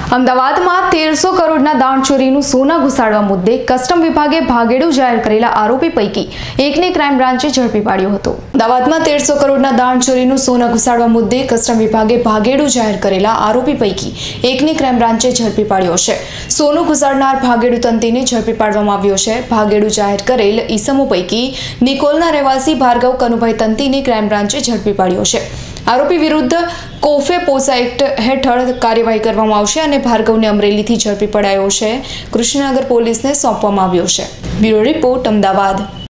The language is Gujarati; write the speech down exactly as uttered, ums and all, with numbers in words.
અમદાવાદમાં તેરસો કરોડના દાણચોરીનું સોના ઘુસાડવા મુદ્દે કસ્ટમ વિભાગે ભાગેડુ જાહેર કરેલા આરોપી પૈકી એકને ક્રાઇમ બ્રાન્ચે ઝડપી પાડ્યો હતો। અમદાવાદમાં તેરસો કરોડના દાણચોરીનું સોના ઘુસાડવા મુદ્દે કસ્ટમ વિભાગે ભાગેડુ જાહેર કરેલા આરોપી પૈકી એકને ક્રાઇમ બ્રાન્ચે ઝડપી પાડ્યો છે। સોનું ઘુસાડનાર ભાગેડુ તંતીને ઝડપી પાડવામાં આવ્યો છે। ભાગેડુ જાહેર કરેલ ઈસમો પૈકી નિકોલના રહેવાસી ભાર્ગવ કનુભાઈ તંતીને ક્રાઇમ બ્રાન્ચે ઝડપી પાડ્યો છે। આરોપી વિરુદ્ધ કોફે પોસા એક્ટ હેઠળ કાર્યવાહી કરવામાં આવશે અને ભાર્ગવને અમરેલીથી ઝડપી પડાયો છે। કૃષ્ણનગર પોલીસને સોંપવામાં આવ્યો છે। Bureau report, Ahmedabad.